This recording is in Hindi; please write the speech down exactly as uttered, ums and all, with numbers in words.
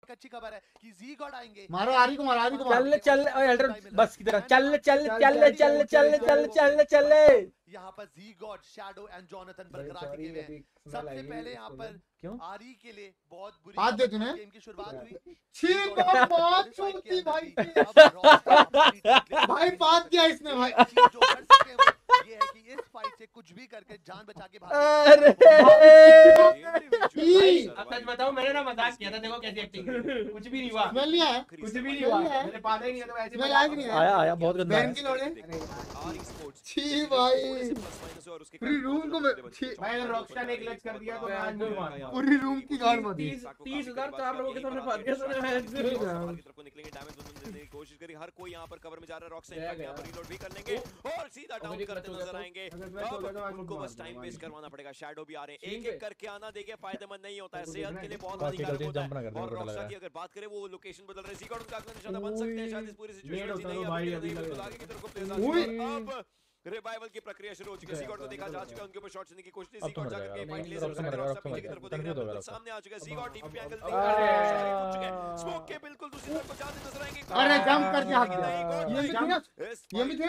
एक अच्छी खबर है कि जी गॉड आएंगे। मारो आरी को, मारो आरी को, चल चल एल्डर बस की तरह चल चल चल चल चल चल चल चल। यहाँ पर जी गॉड, शैडो एंड जॉनथन बरकरार टिके हुए हैं। सबसे पहले यहाँ पर क्यों आरी के लिए बहुत बुरी हाथ दे तूने। गेम की शुरुआत हुई। छी बहुत बहुत चूती भाई भाई बात किया इसने भाई। जो कर सकते हैं वो ये है कि इस फाइट से कुछ भी करके जान बचा के भाग। अरे अब सच बताओ, मैंने ना मजाक किया था, देखो कैसी एक्टिंग, कुछ भी नहीं हुआ, स्मेल नहीं आया, कुछ भी नहीं हुआ, मैंने पादा ही नहीं है तो ऐसे स्मेल आया कि नहीं आया आया बहुत गंदा बहन की लोड़े। छी भाई पूरी रूम को मैं छी भाई अगर रॉकस्टार ने क्लच कर दिया तो मैं आज नहीं मारूंगा। पूरी रूम की गाड़ मार दी। तीस हजार चार लोगों के सामने फाड़ दिया सर। तरफ को निकलेंगे, डैमेज देने की कोशिश करी, हर कोई यहां पर कवर में जा रहा है। रॉकस्टार यहां पर रीलोड भी कर लेंगे और सीधा डाउन करते नजर आएंगे। अब उनको बस टाइम वेस्ट करवाना पड़ेगा। शैडो भी आ रहे हैं, एक एक करके आना देखिए फायदेमंद नहीं होता है, सेहत के लिए बहुत हानिकारक होता है। और रॉकस्टार की अगर बात करें वो लोकेशन बदल रहे हैं, सीगॉड उनका अगला निशाना बन सकते हैं शायद इस पूरी सिचुएशन में। नहीं भाई अभी आगे की तरफ अब रिवाइवल की प्रक्रिया शुरू हो चुकी है। सीगॉड को देखा जा चुका है, उनके ऊपर शॉट देने की कोशिश, सीगॉड जाकर के फाइट ले सकता है। रॉकस्टार पीछे की तरफ को देख रहा है, सामने आ चुका है सीगॉड, टीपी एंगल देख रहा है, स्मोक के बिल्कुल दूसरी तरफ को जाते नजर आएंगे। अरे जंप करके हाथ दिया, ये भी थी ना, ये भी थी।